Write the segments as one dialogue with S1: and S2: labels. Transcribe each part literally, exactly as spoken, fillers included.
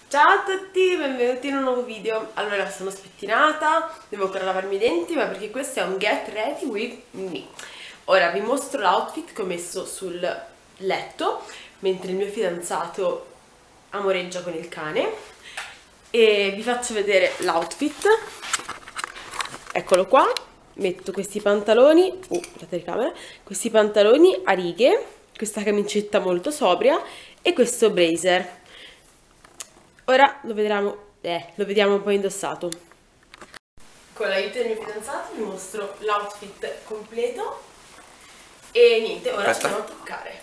S1: Ciao a tutti, benvenuti in un nuovo video. Allora, sono spettinata, devo ancora lavarmi i denti, ma perché questo è un get ready with me. Ora vi mostro l'outfit che ho messo sul letto mentre il mio fidanzato amoreggia con il cane, e vi faccio vedere l'outfit. Eccolo qua. Metto questi pantaloni, uh, la telecamera, questi pantaloni a righe, questa camicetta molto sobria e questo blazer. Ora lo vedremo, eh, lo vediamo un po' indossato. Con l'aiuto del mio fidanzato vi mostro l'outfit completo e niente, ora ci andiamo a toccare.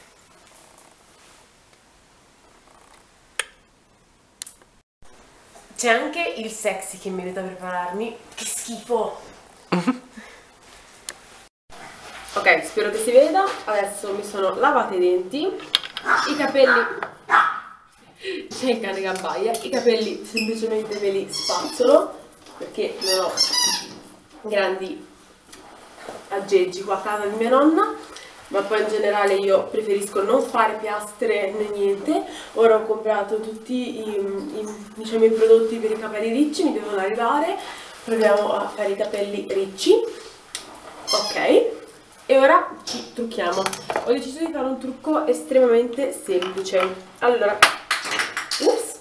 S1: C'è anche il sexy che mi vedo a prepararmi. Che schifo! Ok, spero che si veda. Adesso mi sono lavata i denti, i capelli... c'è il cane che abbaia, i capelli semplicemente me li spazzolo perché non ho grandi aggeggi qua a casa di mia nonna, ma poi in generale io preferisco non fare piastre né niente. Ora ho comprato tutti i, i, diciamo, i prodotti per i capelli ricci, mi devono arrivare, proviamo a fare i capelli ricci. Ok, e ora ci trucchiamo. Ho deciso di fare un trucco estremamente semplice. Allora, ups.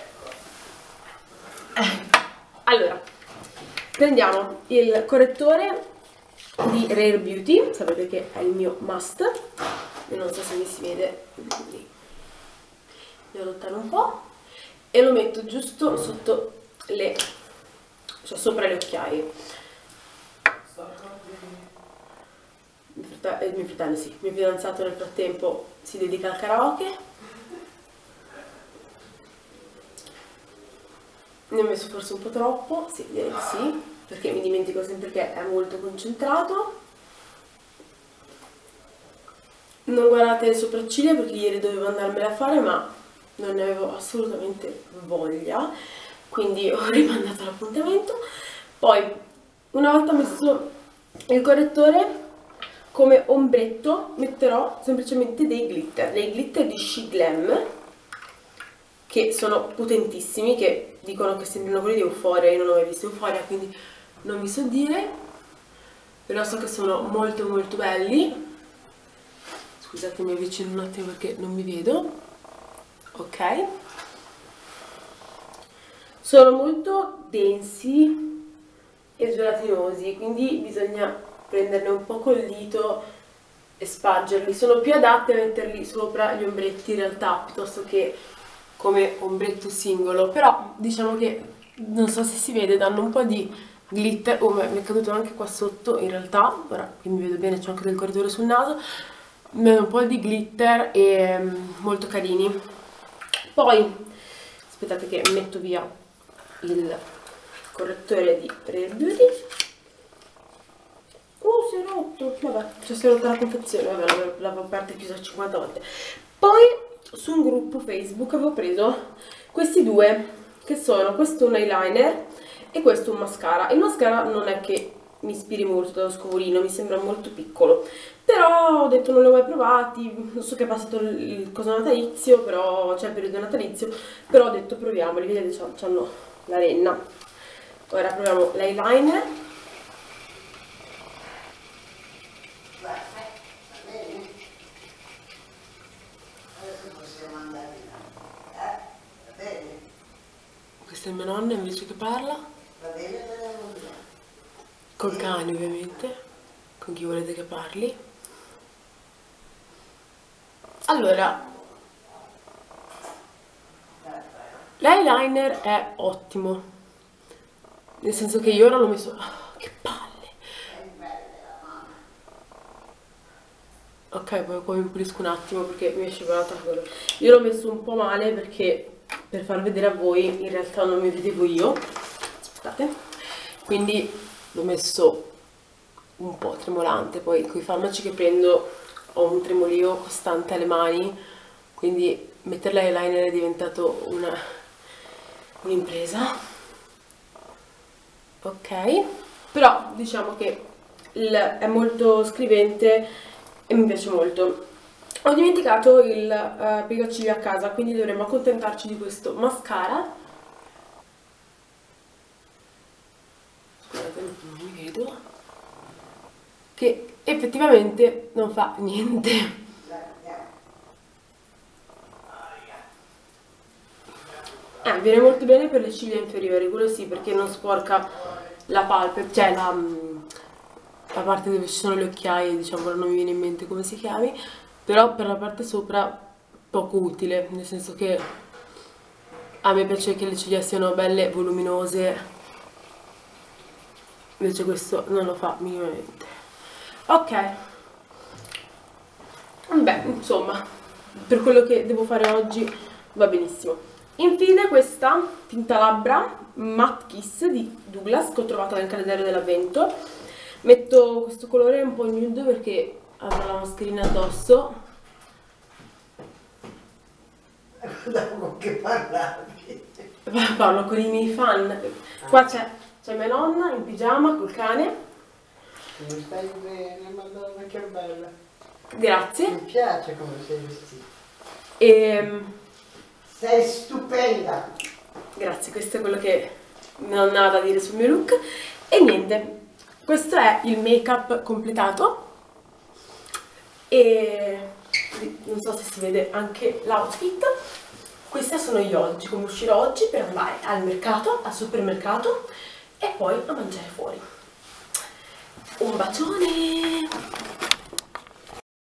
S1: Allora, prendiamo il correttore di Rare Beauty, sapete che è il mio must. Io non so se mi si vede, quindi devo lontano un po', e lo metto giusto sotto le, cioè sopra le occhiaie. Il mio fratello, il mio fratello sì, il mio fidanzato nel frattempo si dedica al karaoke. Ne ho messo forse un po' troppo, sì, direi di sì, perché mi dimentico sempre che è molto concentrato. Non guardate le sopracciglia perché ieri dovevo andarmela a fare, ma non ne avevo assolutamente voglia, quindi ho rimandato l'appuntamento. Poi, una volta messo il correttore, come ombretto metterò semplicemente dei glitter, dei glitter di She Glam, che sono potentissimi, che dicono che sembrano quelli di Euphoria. Io non ho mai visto Euphoria, quindi non vi so dire, però so che sono molto molto belli. Scusate, mi avvicino un attimo perché non mi vedo. Ok, sono molto densi e gelatinosi, quindi bisogna prenderne un po' col dito e spargerli. Sono più adatte a metterli sopra gli ombretti in realtà, piuttosto che come ombretto singolo, però diciamo che non so se si vede, danno un po' di glitter. Oh, mi è caduto anche qua sotto in realtà, ora qui mi vedo bene, c'è anche del correttore sul naso, danno un po' di glitter e um, molto carini. Poi aspettate che metto via il correttore di Rare Beauty. Oh, si è rotto, vabbè, cioè si è rotta la confezione, vabbè, l'avevo aperta e chiusa cinquanta volte. Poi su un gruppo Facebook avevo preso questi due, che sono questo un eyeliner e questo un mascara. Il mascara non è che mi ispiri molto dallo scovolino, mi sembra molto piccolo, però ho detto non li ho mai provati, non so che è passato il coso natalizio, però c'è il periodo natalizio, però ho detto proviamoli, vedete c'hanno la renna. Ora proviamo l'eyeliner. Questa è mia nonna invece che parla. Va bene, col cane ovviamente, con chi volete che parli. Allora, l'eyeliner è ottimo, nel senso che io ora l'ho messo... Oh, che palle! Ok, poi, poi mi pulisco un attimo perché mi è scivolata quello. Io l'ho messo un po' male perché per far vedere a voi in realtà non mi vedevo io. Aspettate. Quindi l'ho messo un po' tremolante, poi con i farmaci che prendo ho un tremolio costante alle mani, quindi mettere l'eyeliner è diventato un'impresa. Ok, però diciamo che il, è molto scrivente e mi piace molto. Ho dimenticato il uh, applicaciglio a casa, quindi dovremmo accontentarci di questo mascara. Scusate, non mi vedo. Che effettivamente non fa niente. Eh, viene molto bene per le ciglia inferiori, quello sì, perché non sporca la palpebra, cioè la, la parte dove ci sono le occhiaie, diciamo, non mi viene in mente come si chiami, però per la parte sopra poco utile, nel senso che a me piace che le ciglia siano belle, voluminose, invece questo non lo fa minimamente. Ok, beh, insomma, per quello che devo fare oggi va benissimo. Infine questa tinta labbra Matte Kiss di Douglas che ho trovato nel calendario dell'avvento. Metto questo colore un po' nude perché avrò la mascherina addosso.
S2: Guardavo con che parlavi.
S1: Parlo con i miei fan. Qua c'è mia nonna in pigiama col cane.
S2: Come stai bene, madonna che bella.
S1: Grazie.
S2: Mi piace come sei vestita.
S1: E...
S2: sei stupenda.
S1: Grazie, questo è quello che non ha da dire sul mio look. E niente, questo è il make up completato. E non so se si vede anche l'outfit. Questi sono gli oggi, come uscirò oggi per andare al mercato, al supermercato e poi a mangiare fuori. Un bacione!